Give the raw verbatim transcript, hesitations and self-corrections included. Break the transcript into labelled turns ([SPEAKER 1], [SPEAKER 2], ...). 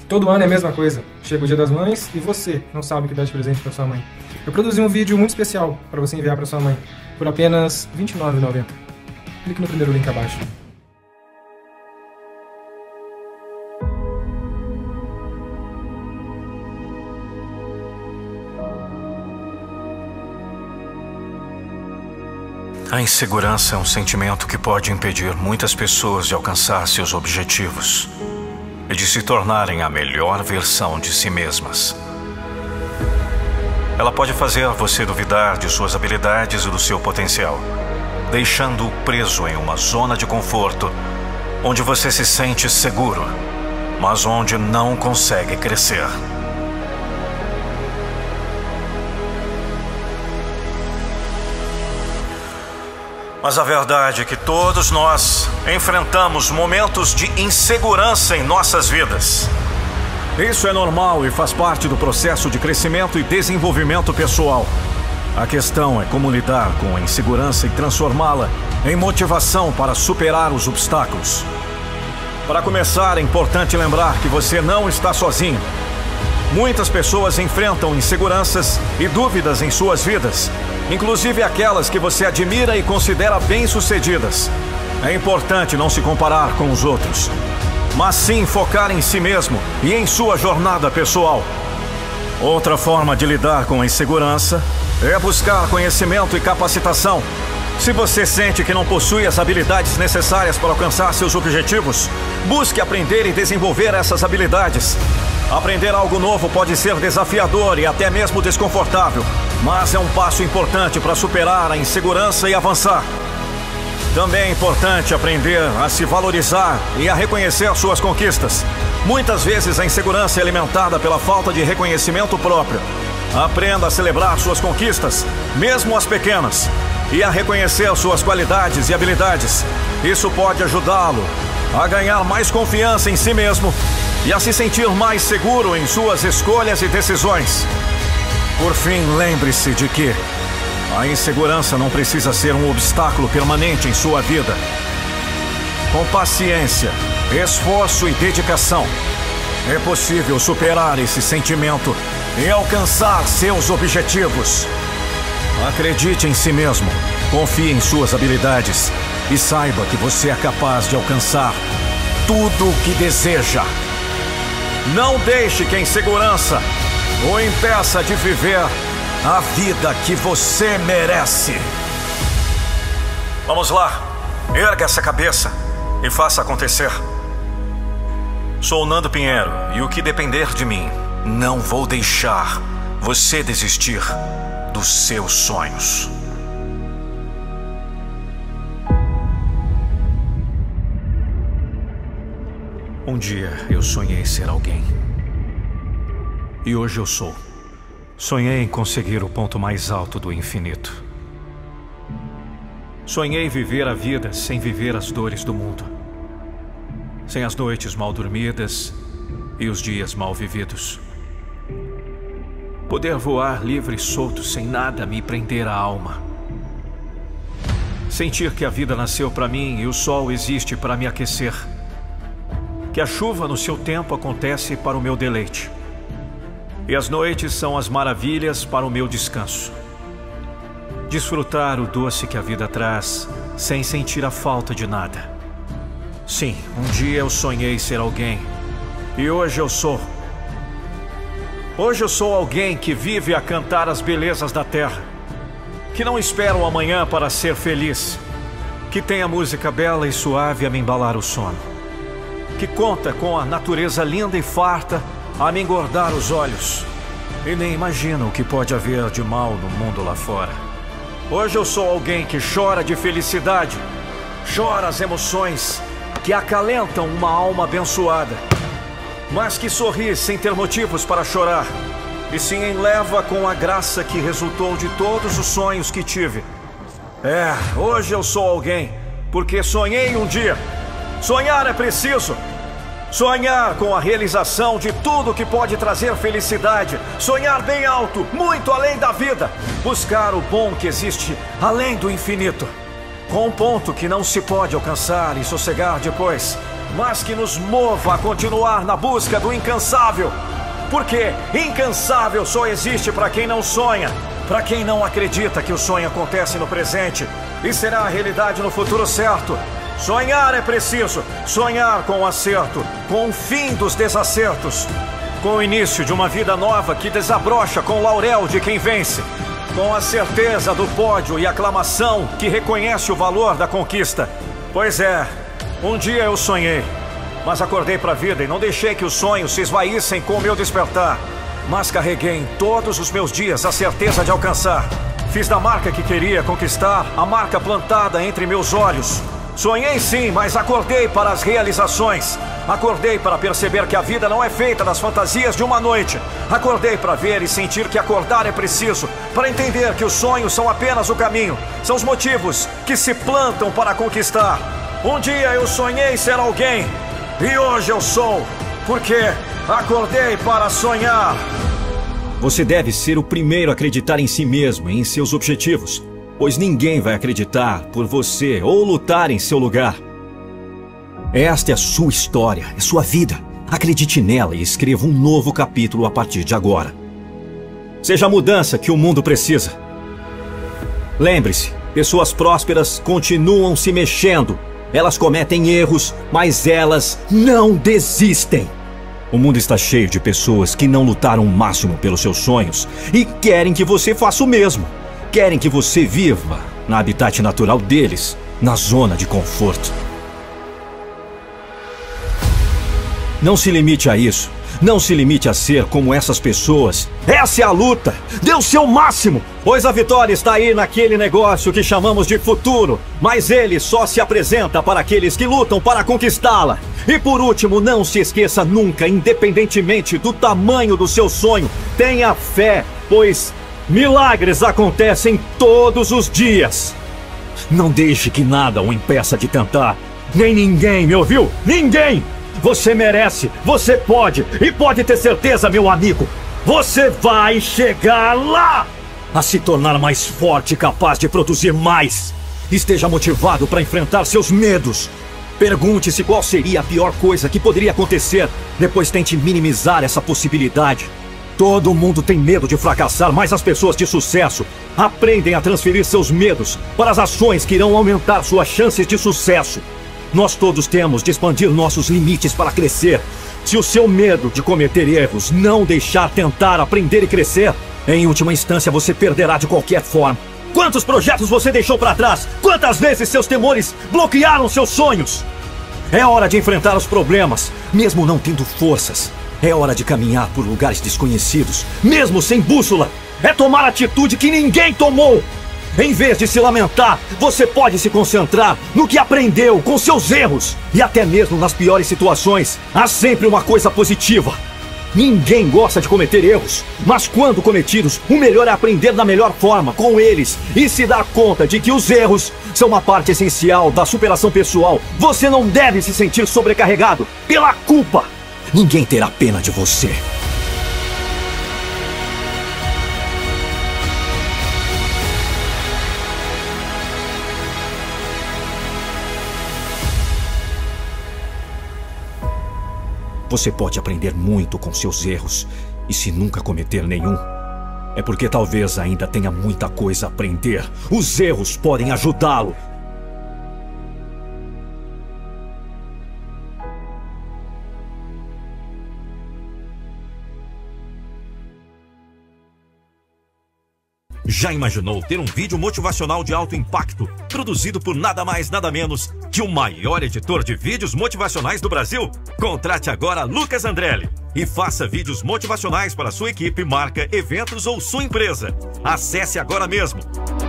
[SPEAKER 1] Todo ano é a mesma coisa. Chega o Dia das Mães e você não sabe o que dar de presente para sua mãe. Eu produzi um vídeo muito especial para você enviar para sua mãe por apenas vinte e nove reais e noventa centavos. Clique no primeiro link abaixo.
[SPEAKER 2] A insegurança é um sentimento que pode impedir muitas pessoas de alcançar seus objetivos e de se tornarem a melhor versão de si mesmas. Ela pode fazer você duvidar de suas habilidades e do seu potencial, deixando-o preso em uma zona de conforto onde você se sente seguro, mas onde não consegue crescer. Mas a verdade é que todos nós enfrentamos momentos de insegurança em nossas vidas. Isso é normal e faz parte do processo de crescimento e desenvolvimento pessoal. A questão é como lidar com a insegurança e transformá-la em motivação para superar os obstáculos. Para começar, é importante lembrar que você não está sozinho. Muitas pessoas enfrentam inseguranças e dúvidas em suas vidas, inclusive aquelas que você admira e considera bem-sucedidas. É importante não se comparar com os outros, mas sim focar em si mesmo e em sua jornada pessoal. Outra forma de lidar com a insegurança é buscar conhecimento e capacitação. Se você sente que não possui as habilidades necessárias para alcançar seus objetivos, busque aprender e desenvolver essas habilidades. Aprender algo novo pode ser desafiador e até mesmo desconfortável, mas é um passo importante para superar a insegurança e avançar. Também é importante aprender a se valorizar e a reconhecer suas conquistas. Muitas vezes a insegurança é alimentada pela falta de reconhecimento próprio. Aprenda a celebrar suas conquistas, mesmo as pequenas, e a reconhecer suas qualidades e habilidades. Isso pode ajudá-lo a ganhar mais confiança em si mesmo e a se sentir mais seguro em suas escolhas e decisões. Por fim, lembre-se de que a insegurança não precisa ser um obstáculo permanente em sua vida. Com paciência, esforço e dedicação, é possível superar esse sentimento e alcançar seus objetivos. Acredite em si mesmo, confie em suas habilidades e saiba que você é capaz de alcançar tudo o que deseja. Não deixe que a insegurança o impeça de viver a vida que você merece. Vamos lá, erga essa cabeça e faça acontecer. Sou Nando Pinheiro e o que depender de mim, não vou deixar você desistir dos seus sonhos. Um dia eu sonhei ser alguém. E hoje eu sou. Sonhei em conseguir o ponto mais alto do infinito. Sonhei viver a vida sem viver as dores do mundo. Sem as noites mal dormidas e os dias mal vividos. Poder voar livre e solto sem nada me prender a alma. Sentir que a vida nasceu para mim e o sol existe para me aquecer. Que a chuva no seu tempo acontece para o meu deleite. E as noites são as maravilhas para o meu descanso. Desfrutar o doce que a vida traz, sem sentir a falta de nada. Sim, um dia eu sonhei ser alguém. E hoje eu sou. Hoje eu sou alguém que vive a cantar as belezas da terra. Que não espera o amanhã para ser feliz. Que tem a música bela e suave a me embalar o sono. Que conta com a natureza linda e farta a me engordar os olhos. E nem imagina o que pode haver de mal no mundo lá fora. Hoje eu sou alguém que chora de felicidade. Chora as emoções que acalentam uma alma abençoada. Mas que sorri sem ter motivos para chorar. E se enleva com a graça que resultou de todos os sonhos que tive. É, hoje eu sou alguém porque sonhei um dia. Sonhar é preciso. Sonhar com a realização de tudo que pode trazer felicidade. Sonhar bem alto, muito além da vida. Buscar o bom que existe além do infinito. Com um ponto que não se pode alcançar e sossegar depois. mas que nos mova a continuar na busca do incansável. Porque incansável só existe para quem não sonha, para quem não acredita que o sonho acontece no presente e será a realidade no futuro certo. Sonhar é preciso, sonhar com o acerto, com o fim dos desacertos, com o início de uma vida nova que desabrocha com o laurel de quem vence, com a certeza do pódio e aclamação que reconhece o valor da conquista. Pois é, um dia eu sonhei, mas acordei para a vida e não deixei que os sonhos se esvaíssem com o meu despertar, mas carreguei em todos os meus dias a certeza de alcançar. Fiz da marca que queria conquistar a marca plantada entre meus olhos. Sonhei sim, mas acordei para as realizações. Acordei para perceber que a vida não é feita das fantasias de uma noite. Acordei para ver e sentir que acordar é preciso, para entender que os sonhos são apenas o caminho, são os motivos que se plantam para conquistar. Um dia eu sonhei ser alguém, e hoje eu sou, porque acordei para sonhar.
[SPEAKER 3] Você deve ser o primeiro a acreditar em si mesmo e em seus objetivos, pois ninguém vai acreditar por você ou lutar em seu lugar. Esta é a sua história, é sua vida. Acredite nela e escreva um novo capítulo a partir de agora. Seja a mudança que o mundo precisa. Lembre-se, pessoas prósperas continuam se mexendo. Elas cometem erros, mas elas não desistem. O mundo está cheio de pessoas que não lutaram o máximo pelos seus sonhos e querem que você faça o mesmo. Querem que você viva no habitat natural deles, na zona de conforto. Não se limite a isso. Não se limite a ser como essas pessoas. Essa é a luta. Dê o seu máximo, pois a vitória está aí naquele negócio que chamamos de futuro. Mas ele só se apresenta para aqueles que lutam para conquistá-la. E por último, não se esqueça nunca, independentemente do tamanho do seu sonho, tenha fé, pois milagres acontecem todos os dias. Não deixe que nada o impeça de tentar. Nem ninguém, me ouviu? Ninguém! Você merece, você pode, e pode ter certeza, meu amigo, você vai chegar lá! A se tornar mais forte e capaz de produzir mais. Esteja motivado para enfrentar seus medos. Pergunte-se qual seria a pior coisa que poderia acontecer. Depois tente minimizar essa possibilidade. Todo mundo tem medo de fracassar, mas as pessoas de sucesso aprendem a transferir seus medos para as ações que irão aumentar suas chances de sucesso. Nós todos temos de expandir nossos limites para crescer. Se o seu medo de cometer erros não deixar tentar aprender e crescer, em última instância você perderá de qualquer forma. Quantos projetos você deixou para trás? Quantas vezes seus temores bloquearam seus sonhos? É hora de enfrentar os problemas, mesmo não tendo forças. É hora de caminhar por lugares desconhecidos, mesmo sem bússola. É tomar a atitude que ninguém tomou. Em vez de se lamentar, você pode se concentrar no que aprendeu com seus erros. E até mesmo nas piores situações, há sempre uma coisa positiva. Ninguém gosta de cometer erros, mas quando cometidos, o melhor é aprender da melhor forma com eles e se dar conta de que os erros são uma parte essencial da superação pessoal. Você não deve se sentir sobrecarregado pela culpa. Ninguém terá pena de você. Você pode aprender muito com seus erros, e se nunca cometer nenhum, é porque talvez ainda tenha muita coisa a aprender. Os erros podem ajudá-lo. Já imaginou ter um vídeo motivacional de alto impacto, produzido por nada mais nada menos que o maior editor de vídeos motivacionais do Brasil? Contrate agora Lucas Andrelli e faça vídeos motivacionais para sua equipe, marca, eventos ou sua empresa. Acesse agora mesmo